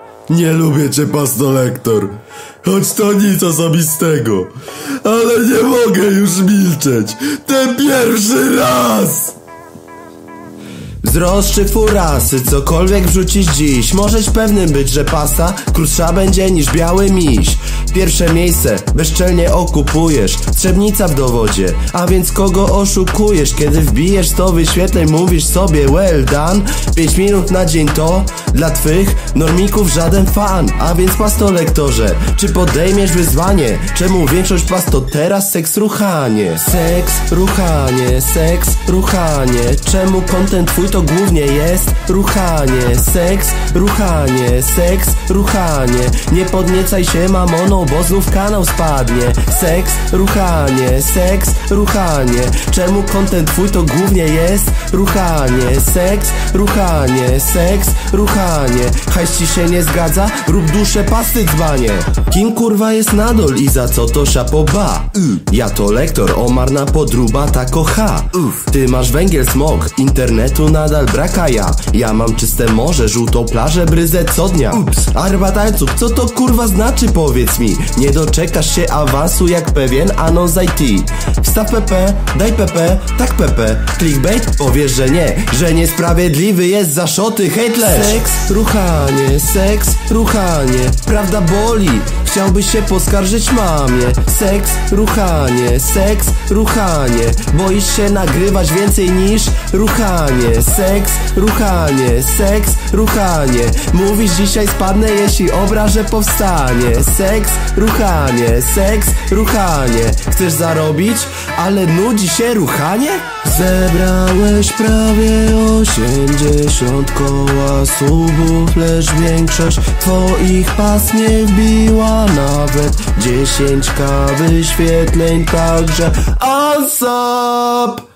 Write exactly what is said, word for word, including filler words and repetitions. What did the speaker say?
Nie lubię cię, pastolektor. Choć to nic osobistego. Ale nie mogę już milczeć. Ten pierwszy raz! Wzrost czy furasy, cokolwiek wrzucisz dziś, możesz pewnym być, że pasta krótsza będzie niż biały miś. Pierwsze miejsce bezczelnie okupujesz, Trzebnica w dowodzie, a więc kogo oszukujesz? Kiedy wbijesz sto wyświetleń, mówisz sobie well done. Pięć minut na dzień to dla twych normików żaden fan. A więc pastolektorze, czy podejmiesz wyzwanie? Czemu większość pas to teraz seks ruchanie? Seks ruchanie, seks ruchanie. Czemu content twój to głównie jest ruchanie? Seks ruchanie, seks ruchanie. Nie podniecaj się mamoną, bo znów kanał spadnie. Seks ruchanie, seks ruchanie. Czemu content twój to głównie jest ruchanie? Seks ruchanie, seks ruchanie. Hajs ci się nie zgadza? Rób duszę pasty dzbanie. Kim kurwa jest nadol i za co to szapoba? Ja to lektor, omarna podruba ta kocha. Ty masz węgiel, smog, internetu nadal braka ja. Ja mam czyste morze, żółtą plażę, bryzę co dnia. Ups, arbatańców, co to kurwa znaczy powiedz mi? Nie doczekasz się awansu jak pewien anons I T. Wstaw P P, daj P P, tak P P. Clickbait? Powiesz, że nie, że niesprawiedliwy jest za szoty hejtlerz. Seks, ruchanie, seks, ruchanie. Prawda boli, chciałbyś się poskarżyć mamie. Seks, ruchanie, seks, ruchanie. Boisz się nagrywać więcej niż ruchanie. Seks, ruchanie, seks, ruchanie. Mówisz dzisiaj spadnę, jeśli obrażę powstanie. Seks, ruchanie, seks, ruchanie. Chcesz zarobić, ale nudzi się ruchanie? Zebrałeś prawie osiemdziesiąt koła subów, lecz większość twoich pas nie wbiła nawet dziesięć ka wyświetleń, także ASAP!